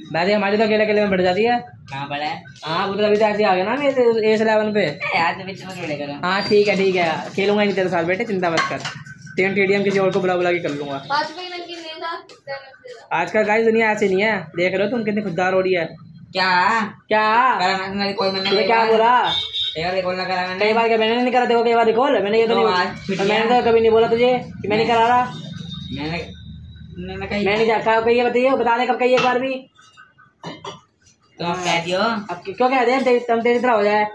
वैसे हमारी तो अकेले अकेले में बढ़ जाती है। कहाँ पड़ा है? हाँ वो तो अभी तो ऐसे आ गया ना मेरे एस 11 पे। यार तो बीच में खेले करो। हाँ ठीक है खेलूंगा नहीं तेरे साथ बेटे, चिंता मत कर। टीडीएम किसी और को बुला बुला के कर लूंगा। आजकल गाइस दुनिया ऐसी नहीं है, देख रहे हो तुम कितनी खुददार हो रही है। क्या कोई मैंने क्या बोला? रिकॉल ना करा मैंने। कई बार क्या मैंने नहीं करा? देखो कई बार रिकॉल मैंने ये तो नहीं, मैंने तो कभी नहीं बोला तुझे कि मैं नहीं करा रहा। मैंने नहीं कहा कही है, बताइए बता दे कब कही एक बार भी। तो आप कह दियो। अब क्यों कह दे तुम तेरी तरह हो जाए।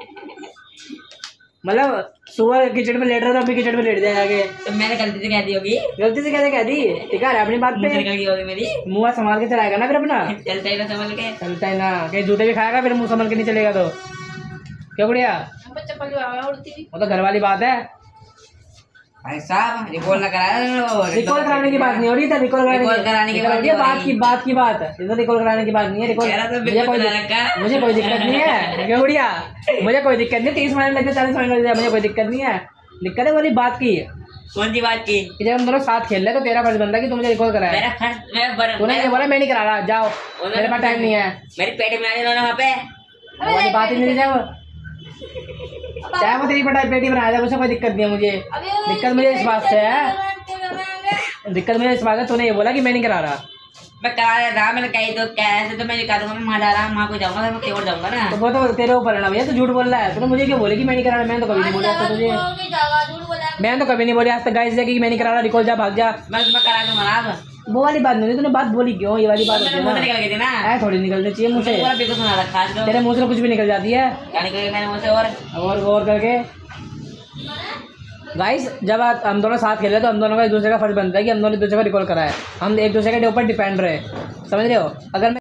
मतलब सुबह किचन में लेट रहा था, अभी किचन में लेट जाए आगे। तो मैंने गलती से कह दी होगी। गलती से कैसे कह दी? ठीक है अपनी बात पे होगी मेरी। मुँह संभाल के चलाएगा ना फिर अपना। चलता ही ना संभल के। चलता है ना, कहीं जूते भी खाएगा फिर मुँह संभाल के नहीं चलेगा तो क्यों गुड़िया? वो तो घर वाली बात है भाई साहब। रिकॉल ना कराया। रिकॉल कराने की बात नहीं हो रही था। रिकॉल कराने की बात की बात है। इधर रिकॉल कराने की बात नहीं है। रिकॉल मुझे कोई दिक्कत नहीं है क्यों गुड़िया? मुझे कोई दिक्कत नहीं। 30 मिनट लगते 40 मिनट लग जाए, मुझे कोई दिक्कत नहीं है। दिक्कत है वाली बात की। कौन सी बात की? कि जब हम दोनों साथ खेल रहे तो तेरा फर्ज बनता है कि तू मुझे रिकॉल कराया। तूने ये बोला मैं नहीं करा रहा, जाओ मेरे पास टाइम नहीं है। मेरे पेट में आने वहाँ पे वाली बात ही नहीं जाए। चाहे वो तेरी पेटी बना दे, मुझे कोई दिक्कत नहीं है। मुझे दिक्कत मुझे इस बात से है, दिक्कत मुझे इस बात है तूने ये बोला कि मैं नहीं करा रहा। मैं करा रहा था। मैंने कही तो कैसे तो मैं नहीं करूँगा। मैं जा रहा वहाँ को जाऊँगा, मैं केवल जाऊँगा ना। तो वो तो तेरे ऊपर है ना भैया, तू झूठ बोल रहा है। तूने मुझे क्यों बोले कि मैं नहीं करा रहा? मैंने तो कभी नहीं बोला था तुझे। मैंने तो कभी नहीं बोली आज तक गाइस कि मैं नहीं करा रहा। रिकॉल जा भाग जा। मैं तुम्हें करा दूंगा ना। वो वाली बात नहीं, तूने बात बोली क्यों? ये वाली बात निकल गई थी ना। ऐ थोड़ी निकलनी चाहिए मुझसे। सुना रखा तेरे मुँह से कुछ भी निकल जाती है। मैंने मुझसे और गौर करके गाइस जब हम दोनों साथ खेले तो हम दोनों का एक दूसरे का फर्ज बनता है कि हम दोनों एक दूसरे का रिकॉल कराए। हम एक दूसरे के ऊपर डिपेंड रहे, समझ रहे हो? अगर